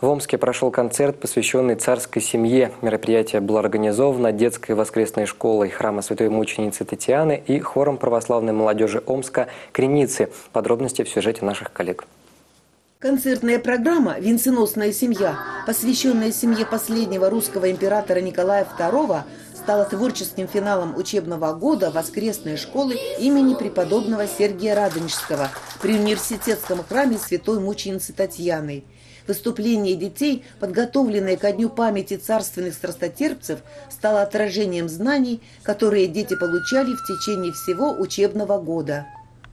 В Омске прошел концерт, посвященный царской семье. Мероприятие было организовано детской воскресной школой храма Святой Мученицы Татьяны и хором православной молодежи Омска «Креницы». Подробности в сюжете наших коллег. Концертная программа «Венценосная семья», посвященная семье последнего русского императора Николая II, стала творческим финалом учебного года воскресной школы имени преподобного Сергия Радонежского при университетском храме Святой Мученицы Татьяны. Выступление детей, подготовленное ко дню памяти царственных страстотерпцев, стало отражением знаний, которые дети получали в течение всего учебного года.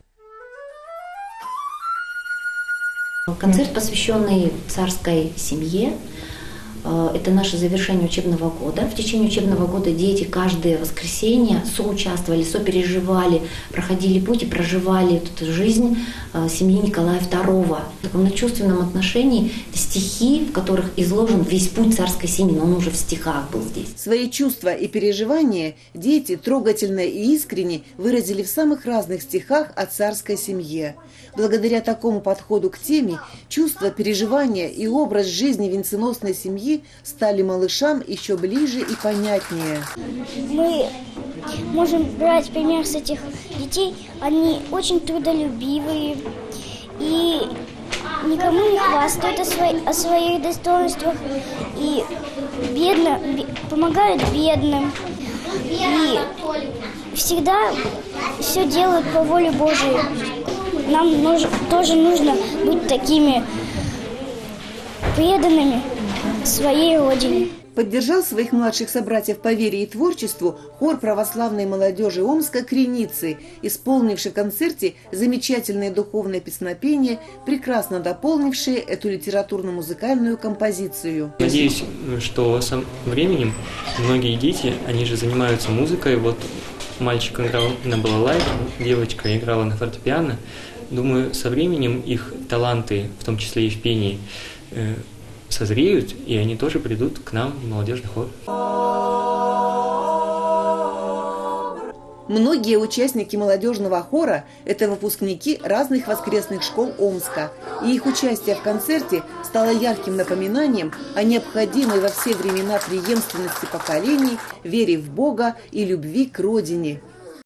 Концерт, посвященный царской семье, это наше завершение учебного года. В течение учебного года дети каждое воскресенье соучаствовали, сопереживали, проходили путь и проживали эту жизнь семьи Николая II. В таком начувственном отношении стихи, в которых изложен весь путь царской семьи, но он уже в стихах был здесь. Свои чувства и переживания дети трогательно и искренне выразили в самых разных стихах о царской семье. Благодаря такому подходу к теме, чувства, переживания и образ жизни венценосной семьи стали малышам еще ближе и понятнее. Мы можем брать пример с этих детей. Они очень трудолюбивые и никому не хвастают о своих достоинствах и помогают бедным. И всегда все делают по воле Божией. Нам тоже нужно быть такими преданными своей родине. Поддержал своих младших собратьев по вере и творчеству хор православной молодежи Омска «Креницы», исполнивший в концерте замечательное духовное песнопение, прекрасно дополнившее эту литературно-музыкальную композицию. Надеюсь, что со временем многие дети, они же занимаются музыкой. Вот мальчик играл на балалайке, девочка играла на фортепиано. Думаю, со временем их таланты, в том числе и в пении, созреют, и они тоже придут к нам в молодежный хор. Многие участники молодежного хора – это выпускники разных воскресных школ Омска. И их участие в концерте стало ярким напоминанием о необходимой во все времена преемственности поколений, вере в Бога и любви к родине.